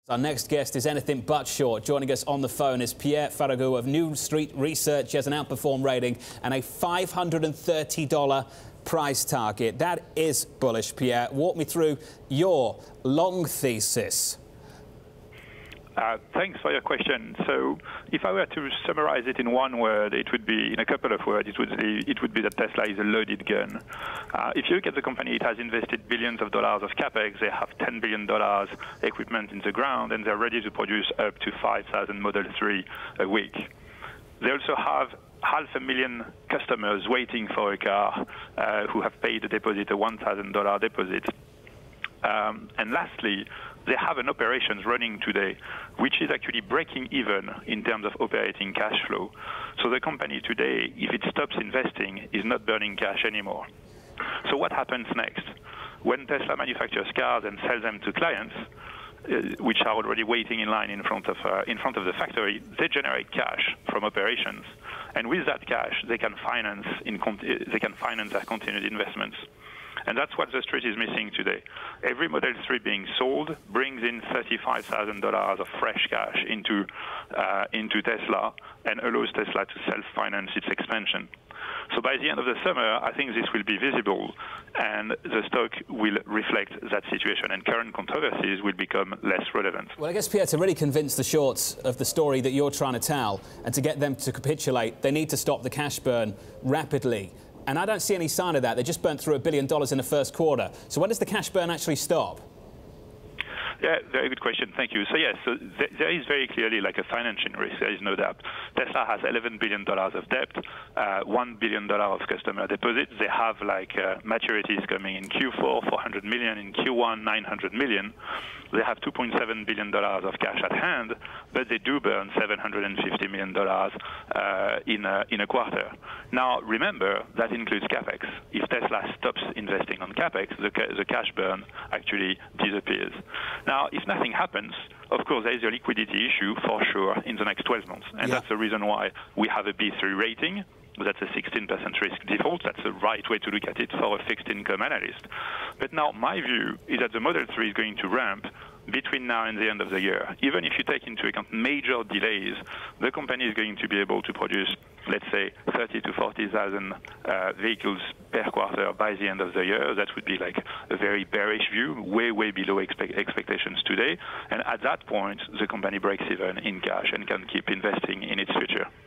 Our next guest is anything but short. Joining us on the phone is Pierre Ferragu of New Street Research. He has an outperform rating and a $530 price target. That is bullish, Pierre. Walk me through your long thesis. Thanks for your question. So if I were to summarize it in one word, it would be, in a couple of words, it would be that Tesla is a loaded gun. If you look at the company, it has invested billions of dollars of capex. They have $10 billion equipment in the ground, and they're ready to produce up to 5,000 Model 3 a week. They also have 500,000 customers waiting for a car who have paid a deposit, a $1,000 deposit. And lastly, they have an operations running today, which is actually breaking even in terms of operating cash flow. So the company today, if it stops investing, is not burning cash anymore. So what happens next? When Tesla manufactures cars and sells them to clients, which are already waiting in line in front of the factory, they generate cash from operations, and with that cash, they can finance their continued investments. And that's what the street is missing today. Every Model 3 being sold brings in $35,000 of fresh cash into Tesla and allows Tesla to self-finance its expansion. So by the end of the summer, I think this will be visible, and the stock will reflect that situation, and current controversies will become less relevant. Well, I guess, Pierre, to really convince the shorts of the story that you're trying to tell and to get them to capitulate, they need to stop the cash burn rapidly. And I don't see any sign of that. They just burnt through $1 billion in the first quarter. So when does the cash burn actually stop? Yeah, very good question. Thank you. So yes, so there is very clearly like a financing risk. There is no doubt. Tesla has $11 billion of debt, $1 billion of customer deposits. They have like maturities coming in Q4, $400 million, in Q1, $900 million. They have $2.7 billion of cash at hand, but they do burn $750 million in a quarter. Now, remember, that includes capex. If Tesla stops investing on capex, the cash burn actually disappears. Now, if nothing happens, of course, there is a liquidity issue for sure in the next 12 months. And that's the reason why we have a B3 rating. That's a 16% risk default. That's the right way to look at it for a fixed income analyst. But now my view is that the Model 3 is going to ramp between now and the end of the year. Even if you take into account major delays, the company is going to be able to produce, let's say, 30,000 to 40,000 vehicles per quarter by the end of the year. That would be like a very bearish view, way below expectations today. And at that point, the company breaks even in cash and can keep investing in its future.